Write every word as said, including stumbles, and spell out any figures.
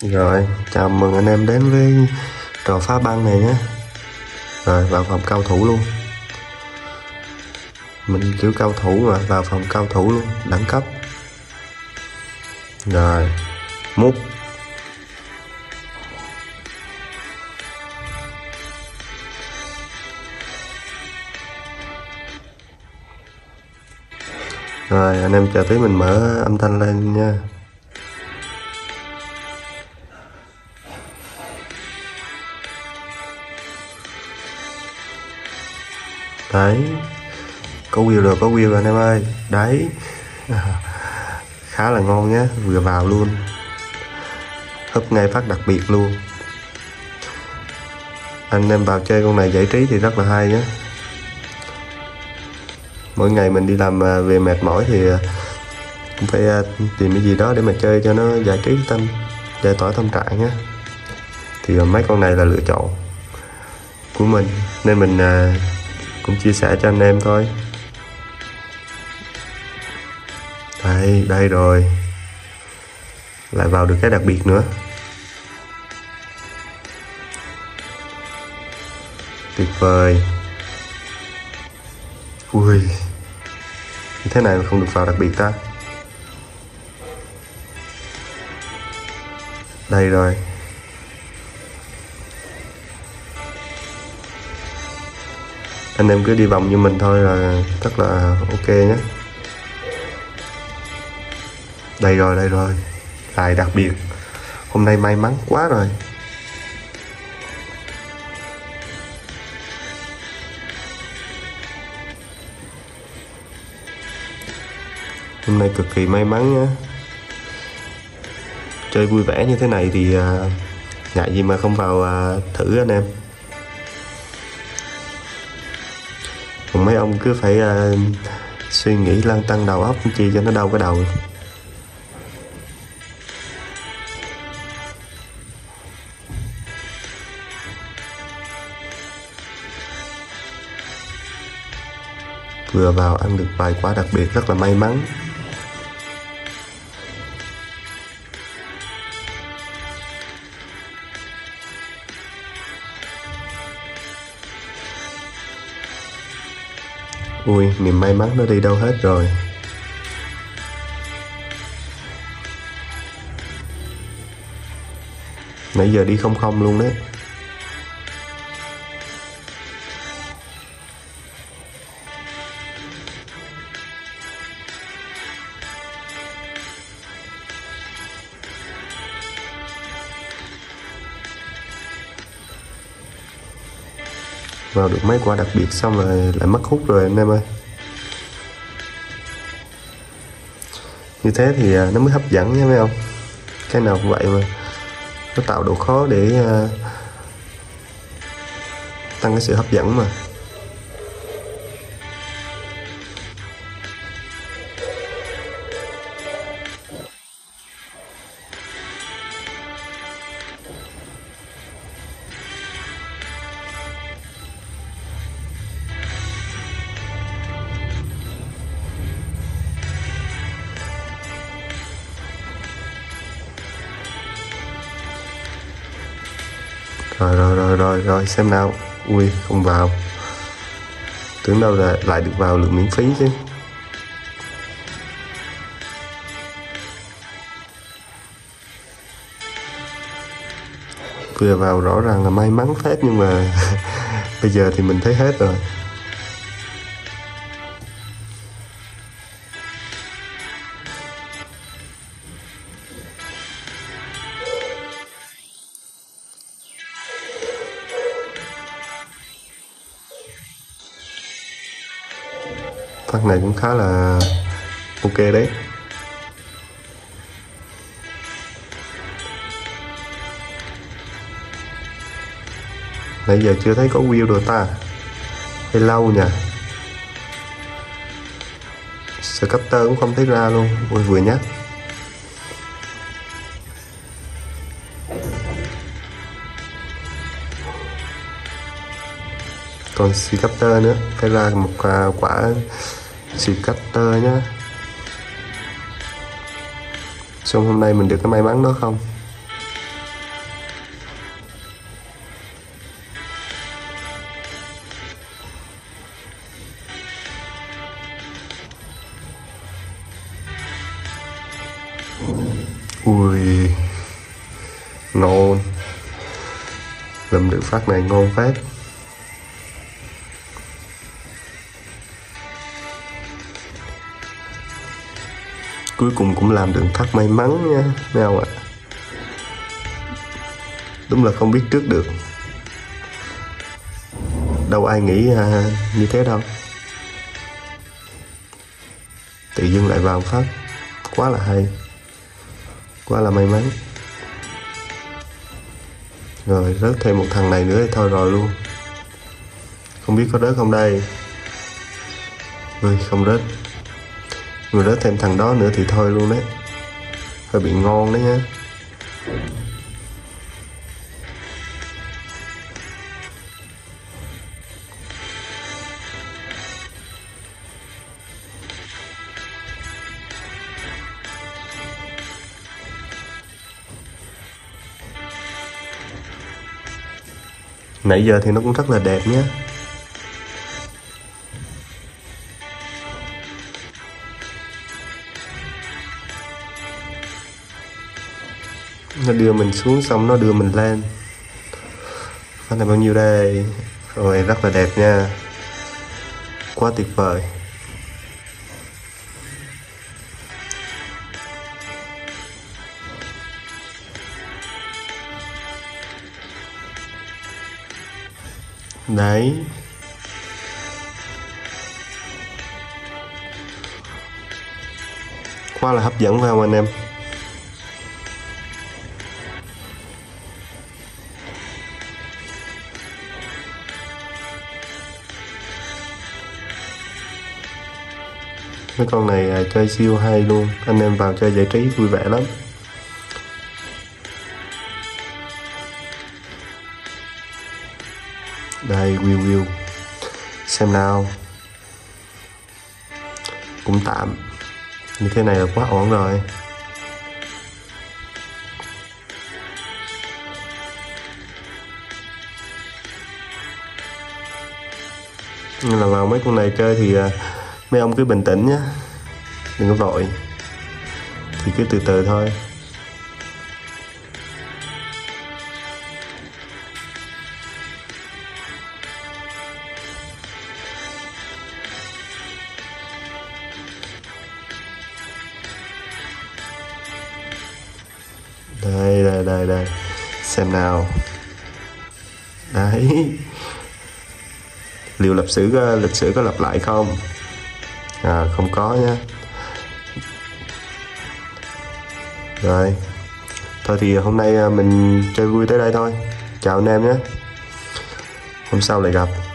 Rồi, chào mừng anh em đến với trò phá băng này nhé. Rồi, vào phòng cao thủ luôn. Mình kiểu cao thủ mà, vào phòng cao thủ luôn, đẳng cấp. Rồi, mút. Rồi, anh em chờ tí mình mở âm thanh lên nha. Đấy, có wheel rồi, có wheel rồi anh em ơi. Đấy, khá là ngon nhé, vừa vào luôn, húp ngay phát đặc biệt luôn. Anh em vào chơi con này giải trí thì rất là hay nhé. Mỗi ngày mình đi làm về mệt mỏi thì cũng phải tìm cái gì đó để mà chơi cho nó giải trí tâm, giải tỏa tâm trạng nhé. Thì mấy con này là lựa chọn của mình nên mình cũng chia sẻ cho anh em thôi. Đây, đây rồi, lại vào được cái đặc biệt nữa, tuyệt vời. Ui, như thế này mà không được vào đặc biệt ta. Đây rồi, anh em cứ đi vòng như mình thôi là rất là ok nhé. Đây rồi, đây rồi, lại đặc biệt. Hôm nay may mắn quá rồi. Hôm nay cực kỳ may mắn nhé. Chơi vui vẻ như thế này thì uh, ngại gì mà không vào uh, thử anh em. Còn mấy ông cứ phải uh, suy nghĩ lăn tăn đầu óc chi cho nó đau cái đầu. Vừa vào ăn được vài quả đặc biệt rất là may mắn. Ui, niềm may mắn nó đi đâu hết rồi. Nãy giờ đi không không luôn đấy. Vào được mấy quả đặc biệt xong rồi lại mất hút rồi anh em ơi. Như thế thì nó mới hấp dẫn nha mấy ông. Cái nào cũng vậy mà, nó tạo độ khó để uh, tăng cái sự hấp dẫn mà. Rồi rồi rồi rồi rồi xem nào. Ui, không vào. Tưởng đâu là lại được vào lượng miễn phí chứ. Vừa vào rõ ràng là may mắn phết nhưng mà bây giờ thì mình thấy hết rồi. Phát này cũng khá là ok đấy. Nãy giờ chưa thấy có wheel rồi ta, hay lâu nha. Scatter cũng không thấy ra luôn. Ôi, vừa nhắc. Còn Scatter nữa, phải ra một uh, quả Scatter nhá. Xong hôm nay mình được cái may mắn đó không? Ngon. Lùm được phát này ngon phát. Cuối cùng cũng làm được thắt may mắn nha mấy ông ạ. Đúng là không biết trước được. Đâu ai nghĩ à, như thế đâu. Tự dưng lại vào phát. Quá là hay. Quá là may mắn. Rồi rớt thêm một thằng này nữa thì thôi rồi luôn. Không biết có rớt không đây. Ui không rớt. Người rớt thêm thằng đó nữa thì thôi luôn đấy. Hơi bị ngon đấy nhá. Nãy giờ thì nó cũng rất là đẹp nhé. Nó đưa mình xuống xong nó đưa mình lên. Phát này bao nhiêu đây? Rồi rất là đẹp nha. Quá tuyệt vời. Đấy. Quá là hấp dẫn phải không anh em? Mấy con này à, chơi siêu hay luôn. Anh em vào chơi giải trí vui vẻ lắm. Đây view view. Xem nào. Cũng tạm. Như thế này là quá ổn rồi. Nhưng là vào mấy con này chơi thì à, mấy ông cứ bình tĩnh nhé. Đừng có vội. Thì cứ từ từ thôi. Đây đây đây đây. Xem nào. Đấy. Liệu lịch sử lịch sử có lặp lại không? À không có nhé. Rồi. Thôi thì hôm nay mình chơi vui tới đây thôi. Chào anh em nhé. Hôm sau lại gặp.